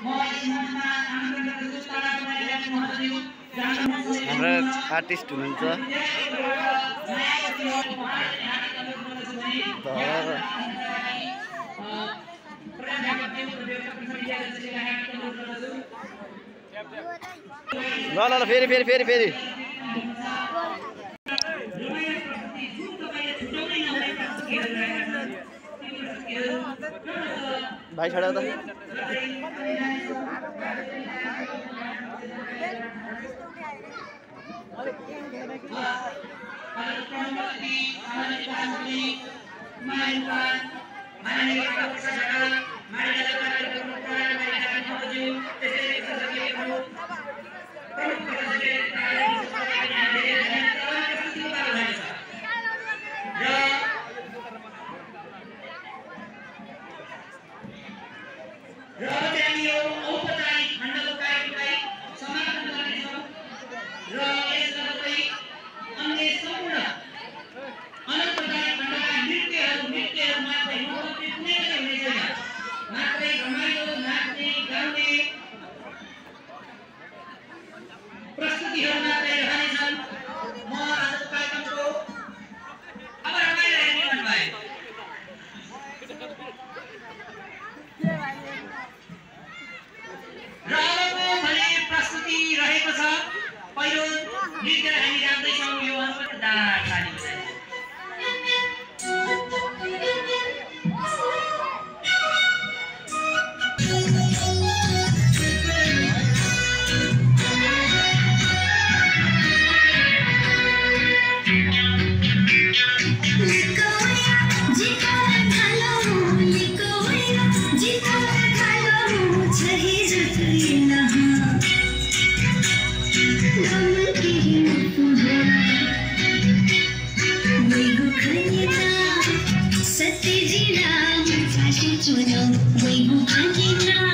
हाम्रो आर्टिस्ट हुनुहुन्छ ल ल ल फेरि फेरि फेरि फेरि भाइ छोडा त पहिलो नृत्य हामी राख्दैछौँ यो Sati jina, tashi tuno, wei bukan kita.